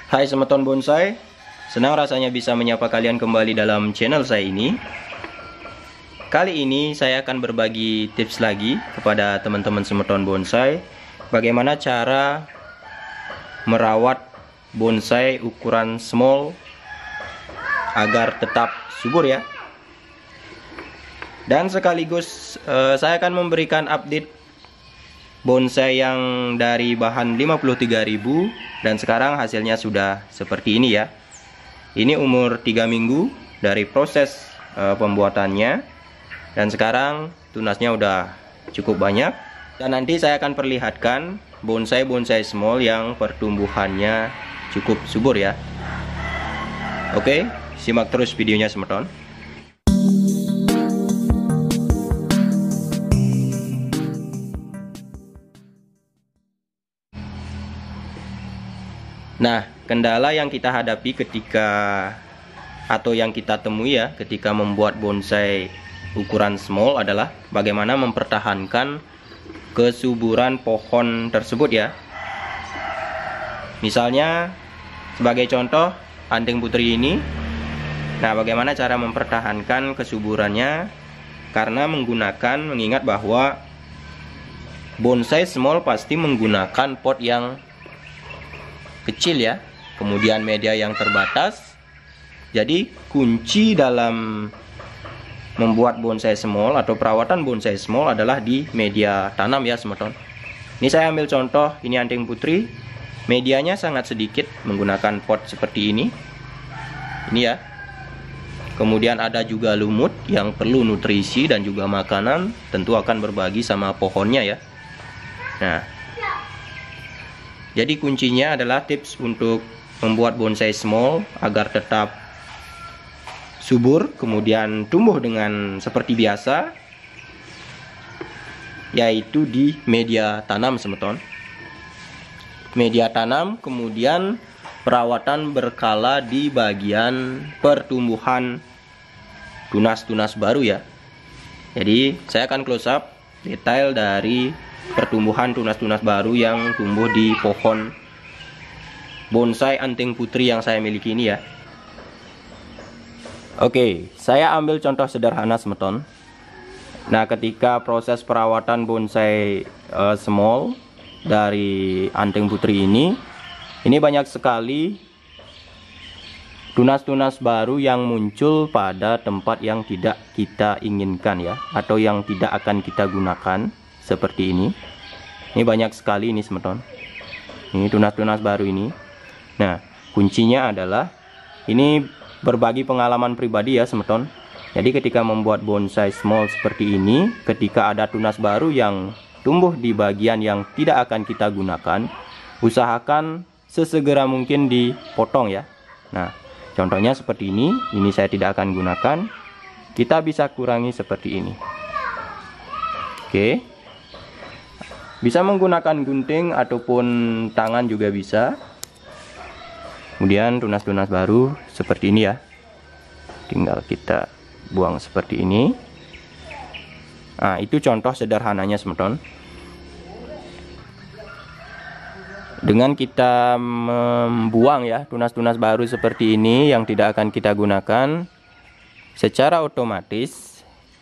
Hai semeton bonsai, senang rasanya bisa menyapa kalian kembali dalam channel saya ini. Kali ini saya akan berbagi tips lagi kepada teman-teman semeton bonsai, bagaimana cara merawat bonsai ukuran small agar tetap subur ya. Dan sekaligus saya akan memberikan update bonsai yang dari bahan 53.000 dan sekarang hasilnya sudah seperti ini ya. Ini umur 3 minggu dari proses pembuatannya, dan sekarang tunasnya udah cukup banyak. Dan nanti saya akan perlihatkan bonsai-bonsai small yang pertumbuhannya cukup subur ya. Oke, simak terus videonya semeton. Nah, kendala yang kita hadapi atau yang kita temui ya ketika membuat bonsai ukuran small adalah bagaimana mempertahankan kesuburan pohon tersebut ya. Misalnya sebagai contoh anting putri ini. Nah, bagaimana cara mempertahankan kesuburannya? Karena mengingat bahwa bonsai small pasti menggunakan pot yang kecil ya, kemudian media yang terbatas. Jadi kunci dalam membuat bonsai small atau perawatan bonsai small adalah di media tanam ya semeton. Ini saya ambil contoh, ini anting putri, medianya sangat sedikit menggunakan pot seperti ini ya. Kemudian ada juga lumut yang perlu nutrisi dan juga makanan, tentu akan berbagi sama pohonnya ya. Nah, jadi kuncinya adalah tips untuk membuat bonsai small agar tetap subur, kemudian tumbuh dengan seperti biasa, yaitu di media tanam semeton. Media tanam, kemudian perawatan berkala di bagian pertumbuhan tunas-tunas baru ya. Jadi saya akan close up detail dari pertumbuhan tunas-tunas baru yang tumbuh di pohon bonsai anting putri yang saya miliki ini ya. Oke, saya ambil contoh sederhana semeton. Nah, ketika proses perawatan bonsai small dari anting putri ini banyak sekali tunas-tunas baru yang muncul pada tempat yang tidak kita inginkan ya, atau yang tidak akan kita gunakan. Seperti ini banyak sekali ini semeton. Ini tunas-tunas baru ini. Nah, kuncinya adalah ini berbagi pengalaman pribadi ya semeton. Jadi ketika membuat bonsai small seperti ini, ketika ada tunas baru yang tumbuh di bagian yang tidak akan kita gunakan, usahakan sesegera mungkin dipotong ya. Nah, contohnya seperti ini saya tidak akan gunakan. Kita bisa kurangi seperti ini. Oke. Bisa menggunakan gunting ataupun tangan juga bisa. Kemudian tunas-tunas baru seperti ini ya, tinggal kita buang seperti ini. Nah, itu contoh sederhananya semeton. Dengan kita membuang ya tunas-tunas baru seperti ini yang tidak akan kita gunakan, secara otomatis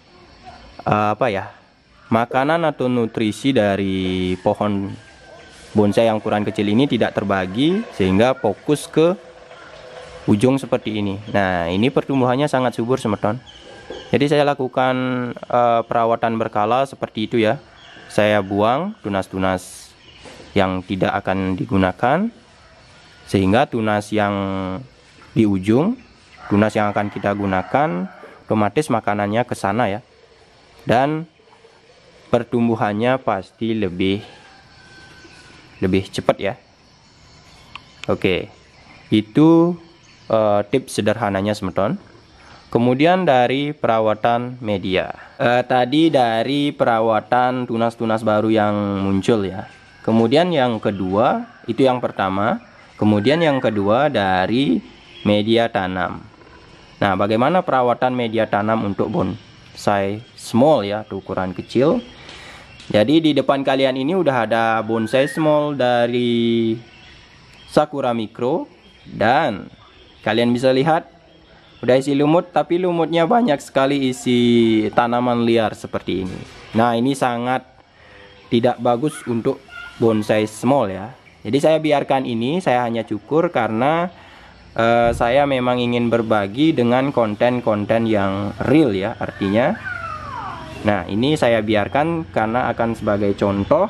makanan atau nutrisi dari pohon bonsai yang ukuran kecil ini tidak terbagi, sehingga fokus ke ujung seperti ini. Nah, ini pertumbuhannya sangat subur semeton. Jadi saya lakukan perawatan berkala seperti itu ya. Saya buang tunas-tunas yang tidak akan digunakan, sehingga tunas yang di ujung, tunas yang akan kita gunakan, otomatis makanannya ke sana ya. Dan pertumbuhannya pasti lebih cepat ya. Oke, itu tips sederhananya semeton. Kemudian dari perawatan media, tadi dari perawatan tunas-tunas baru yang muncul ya. Kemudian yang kedua, itu yang pertama. Kemudian yang kedua dari media tanam. Nah, bagaimana perawatan media tanam untuk bonsai small ya, atau ukuran kecil? Jadi di depan kalian ini udah ada bonsai small dari Sakura Micro Dan kalian bisa lihat udah isi lumut, tapi lumutnya banyak sekali isi tanaman liar seperti ini. Nah, ini sangat tidak bagus untuk bonsai small ya. Jadi saya biarkan ini, saya hanya cukur karena saya memang ingin berbagi dengan konten-konten yang real ya, artinya. Nah, ini saya biarkan karena akan sebagai contoh.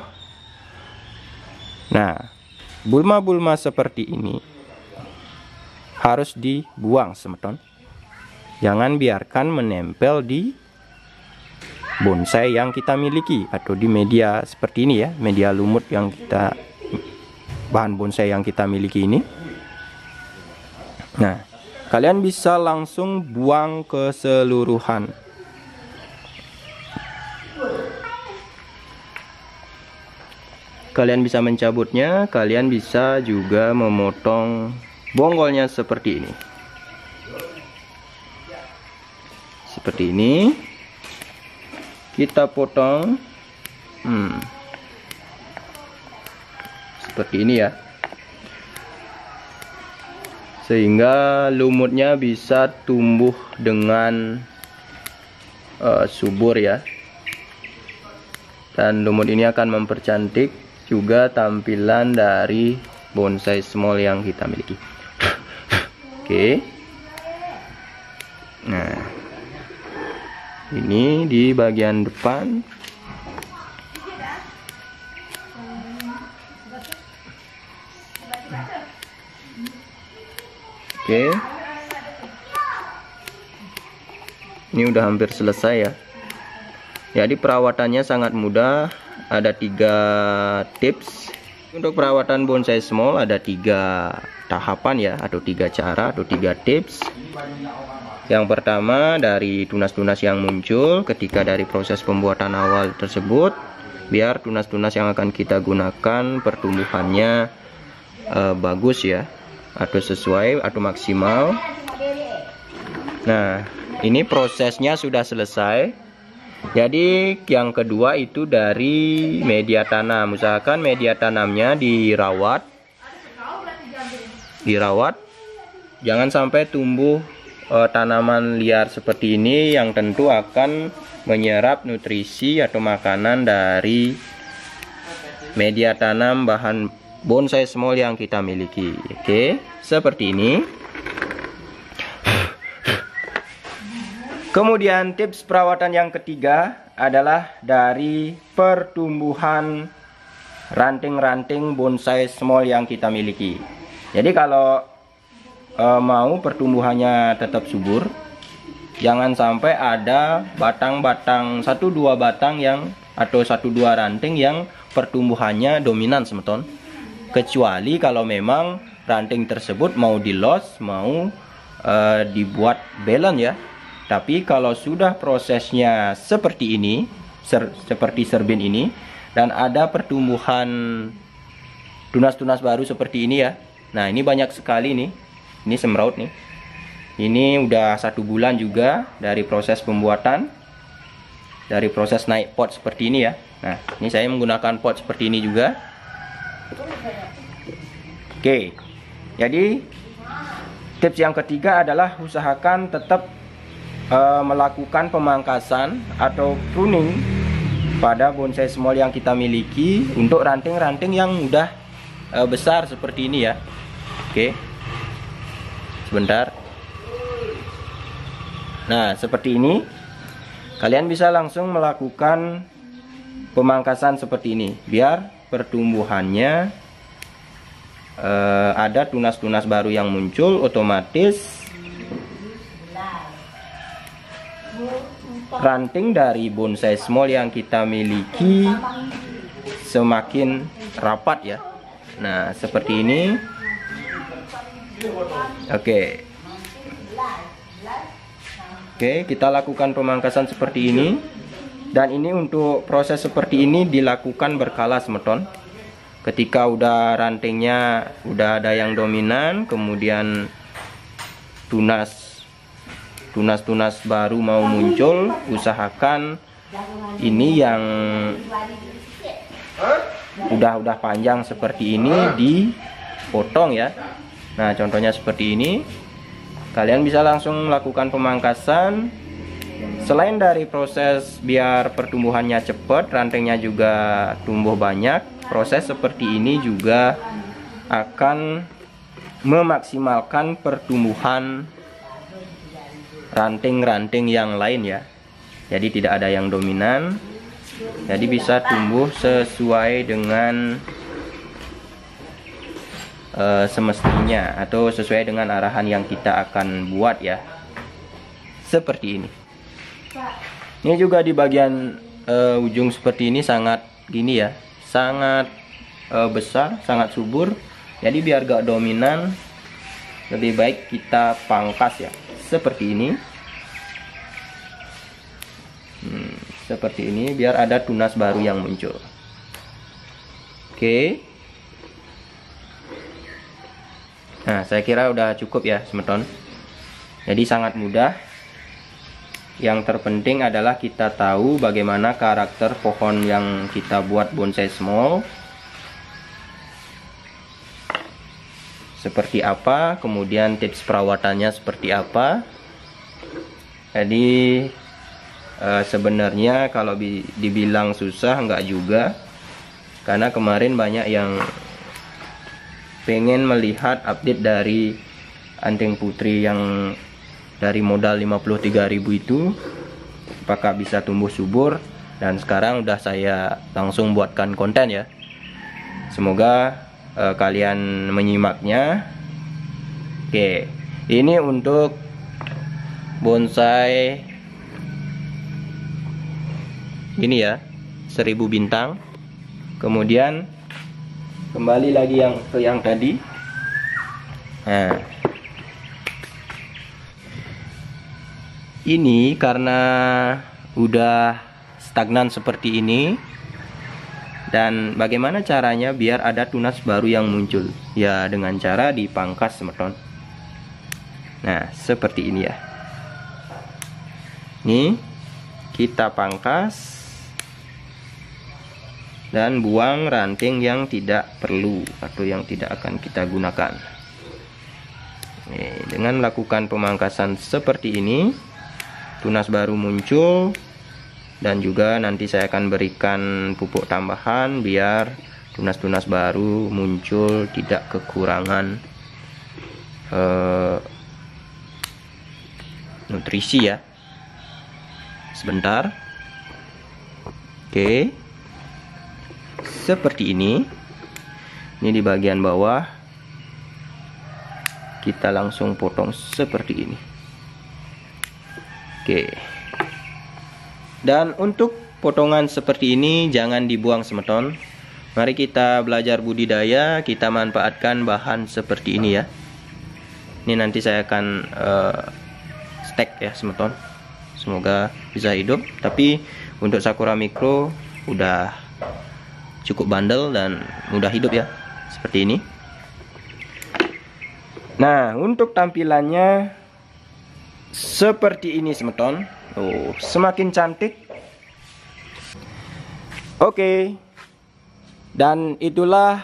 Nah, bulma-bulma seperti ini harus dibuang, semeton. Jangan biarkan menempel di bonsai yang kita miliki atau di media seperti ini ya, media lumut yang kita, bahan bonsai yang kita miliki ini. Nah, kalian bisa langsung buang keseluruhan. Kalian bisa mencabutnya, kalian bisa juga memotong bonggolnya seperti ini. Seperti ini. Kita potong. Seperti ini ya. Sehingga lumutnya bisa tumbuh dengan subur ya. Dan lumut ini akan mempercantik juga tampilan dari bonsai small yang kita miliki. Oke. Nah, ini di bagian depan. Oke. Ini udah hampir selesai ya. Jadi perawatannya sangat mudah. Ada 3 tips. Untuk perawatan bonsai small ada 3 tahapan ya, atau 3 cara atau 3 tips. Yang pertama dari tunas-tunas yang muncul ketika dari proses pembuatan awal tersebut, biar tunas-tunas yang akan kita gunakan pertumbuhannya bagus ya, atau sesuai atau maksimal. Nah, ini prosesnya sudah selesai. Jadi yang kedua itu dari media tanam. Usahakan media tanamnya dirawat. Jangan sampai tumbuh tanaman liar seperti ini yang tentu akan menyerap nutrisi atau makanan dari media tanam bahan bonsai small yang kita miliki. Oke, seperti ini. Kemudian tips perawatan yang ketiga adalah dari pertumbuhan ranting-ranting bonsai small yang kita miliki. Jadi kalau mau pertumbuhannya tetap subur, jangan sampai ada batang-batang 1-2 batang yang atau 1-2 ranting yang pertumbuhannya dominan, semeton. Kecuali kalau memang ranting tersebut mau di-los, mau dibuat balance ya. Tapi kalau sudah prosesnya seperti ini, seperti serbin ini, dan ada pertumbuhan tunas-tunas baru seperti ini ya. Nah, ini banyak sekali nih. Ini semraut nih. Ini udah 1 bulan juga dari proses pembuatan, dari proses naik pot seperti ini ya. Nah, ini saya menggunakan pot seperti ini juga. Oke, jadi tips yang ketiga adalah usahakan tetap melakukan pemangkasan atau pruning pada bonsai small yang kita miliki untuk ranting-ranting yang udah besar seperti ini ya. Oke, sebentar. Nah, seperti ini kalian bisa langsung melakukan pemangkasan seperti ini biar pertumbuhannya ada tunas-tunas baru yang muncul, otomatis ranting dari bonsai small yang kita miliki semakin rapat ya. Nah, seperti ini. Oke, kita lakukan pemangkasan seperti ini. Dan ini untuk proses seperti ini dilakukan berkala, semeton. Ketika udah rantingnya udah ada yang dominan, kemudian tunas-tunas baru mau muncul, usahakan ini yang udah panjang seperti ini dipotong ya. Nah, contohnya seperti ini. Kalian bisa langsung melakukan pemangkasan. Selain dari proses biar pertumbuhannya cepat, rantingnya juga tumbuh banyak, proses seperti ini juga akan memaksimalkan pertumbuhan ranting-ranting yang lain ya. Jadi tidak ada yang dominan, jadi bisa tumbuh sesuai dengan semestinya atau sesuai dengan arahan yang kita akan buat ya, seperti ini. Ini juga di bagian ujung seperti ini sangat gini ya, sangat besar, sangat subur. Jadi biar gak dominan, lebih baik kita pangkas ya, seperti ini. Seperti ini biar ada tunas baru yang muncul. Oke. Nah, saya kira udah cukup ya semeton. Jadi sangat mudah. Yang terpenting adalah kita tahu bagaimana karakter pohon yang kita buat bonsai small seperti apa, kemudian tips perawatannya seperti apa. Jadi sebenarnya kalau dibilang susah enggak juga, karena kemarin banyak yang pengen melihat update dari anting putri yang dari modal 53.000 itu apakah bisa tumbuh subur, dan sekarang udah saya langsung buatkan konten ya. Semoga kalian menyimaknya. Oke, ini untuk bonsai ini ya, 1000 bintang. Kemudian kembali lagi ke yang tadi. Nah, ini karena udah stagnan seperti ini, dan bagaimana caranya biar ada tunas baru yang muncul? Ya dengan cara dipangkas semeton. Nah, seperti ini ya. Ini kita pangkas dan buang ranting yang tidak perlu atau yang tidak akan kita gunakan. Dengan melakukan pemangkasan seperti ini, tunas baru muncul, dan juga nanti saya akan berikan pupuk tambahan biar tunas-tunas baru muncul tidak kekurangan nutrisi ya. Sebentar. Oke. Seperti ini. Ini di bagian bawah kita langsung potong seperti ini. Oke. Dan untuk potongan seperti ini jangan dibuang semeton. Mari kita belajar budidaya, kita manfaatkan bahan seperti ini ya. Ini nanti saya akan stek ya semeton. Semoga bisa hidup. Tapi untuk Sakura Micro udah cukup bandel dan mudah hidup ya, seperti ini. Nah, untuk tampilannya seperti ini semeton. Oh, semakin cantik. Oke. Dan itulah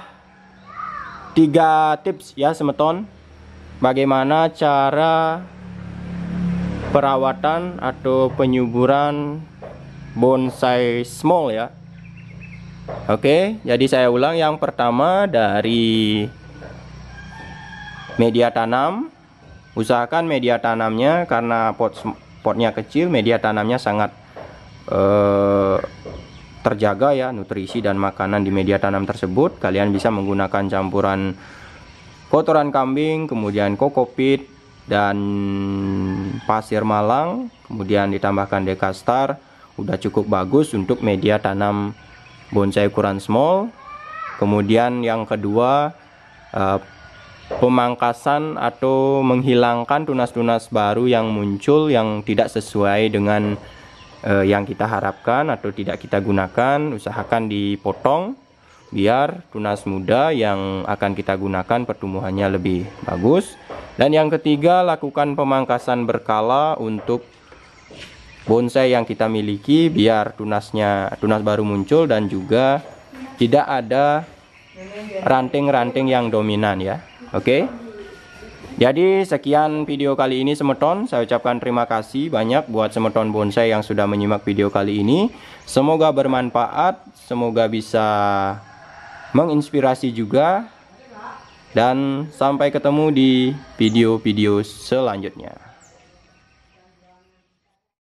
3 tips ya semeton, bagaimana cara perawatan atau penyuburan bonsai small ya. Oke, jadi saya ulang. Yang pertama dari media tanam. Usahakan media tanamnya, karena potnya kecil, media tanamnya sangat terjaga ya, nutrisi dan makanan di media tanam tersebut. Kalian bisa menggunakan campuran kotoran kambing, kemudian kokopit dan pasir malang, kemudian ditambahkan dekastar. Udah cukup bagus untuk media tanam bonsai ukuran small. Kemudian yang kedua, pemangkasan atau menghilangkan tunas-tunas baru yang muncul yang tidak sesuai dengan yang kita harapkan atau tidak kita gunakan. Usahakan dipotong biar tunas muda yang akan kita gunakan pertumbuhannya lebih bagus. Dan yang ketiga, lakukan pemangkasan berkala untuk bonsai yang kita miliki biar tunas baru muncul dan juga tidak ada ranting-ranting yang dominan ya. Oke. Jadi sekian video kali ini semeton. Saya ucapkan terima kasih banyak buat semeton bonsai yang sudah menyimak video kali ini. Semoga bermanfaat, semoga bisa menginspirasi juga. Dan sampai ketemu di video-video selanjutnya.